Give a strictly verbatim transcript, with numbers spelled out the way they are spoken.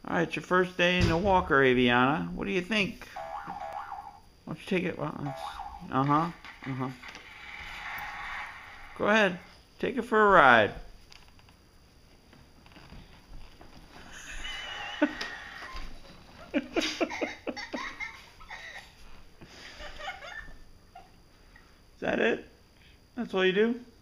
All right, your first day in the walker, Aviana. What do you think? Why don't you take it? Well, uh-huh, uh-huh. Go ahead. Take it for a ride. Is that it? That's all you do?